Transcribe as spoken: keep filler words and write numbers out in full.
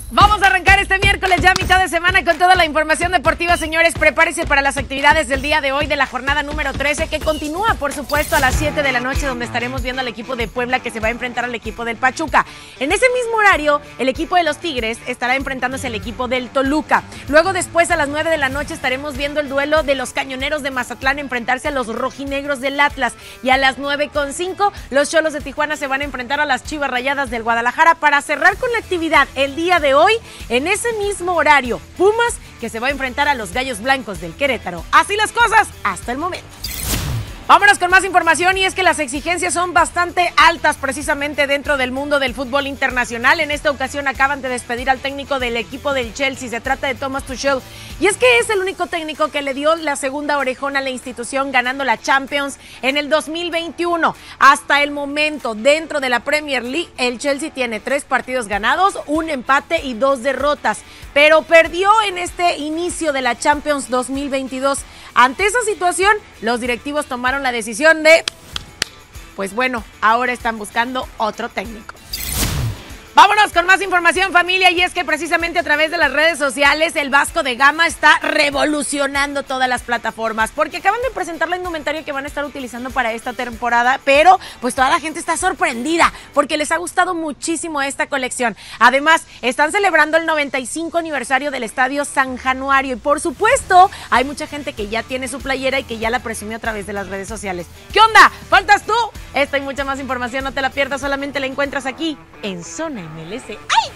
Vamos a arrancar este miércoles ya a mitad de semana con toda la información deportiva, señores. Prepárese para las actividades del día de hoy de la jornada número trece, que continúa, por supuesto, a las siete de la noche, donde estaremos viendo al equipo de Puebla que se va a enfrentar al equipo del Pachuca. En ese mismo horario, el equipo de los Tigres estará enfrentándose al equipo del Toluca. Luego, después, a las nueve de la noche, estaremos viendo el duelo de los Cañoneros de Mazatlán enfrentarse a los Rojinegros del Atlas. Y a las nueve con cinco, los Xolos de Tijuana se van a enfrentar a las Chivas Rayadas del Guadalajara para cerrar con la actividad el día de hoy. En ese mismo horario, Pumas, que se va a enfrentar a los Gallos Blancos del Querétaro. Así las cosas hasta el momento. Vámonos con más información, y es que las exigencias son bastante altas precisamente dentro del mundo del fútbol internacional. En esta ocasión acaban de despedir al técnico del equipo del Chelsea, se trata de Thomas Tuchel, y es que es el único técnico que le dio la segunda orejona a la institución ganando la Champions en el dos mil veintiuno. Hasta el momento, dentro de la Premier League, el Chelsea tiene tres partidos ganados, un empate y dos derrotas, pero perdió en este inicio de la Champions dos mil veintidós. Ante esa situación, los directivos tomaron la decisión de, pues bueno, ahora están buscando otro técnico. Vámonos con más información, familia, y es que precisamente a través de las redes sociales el Vasco da Gama está revolucionando todas las plataformas, porque acaban de presentar la indumentaria que van a estar utilizando para esta temporada, pero pues toda la gente está sorprendida porque les ha gustado muchísimo esta colección. Además, están celebrando el noventa y cinco aniversario del Estadio San Januario y por supuesto hay mucha gente que ya tiene su playera y que ya la presumió a través de las redes sociales. ¿Qué onda? ¿Faltas tú? Esta y mucha más información no te la pierdas, solamente la encuentras aquí en Zona M L S. ¡Ay!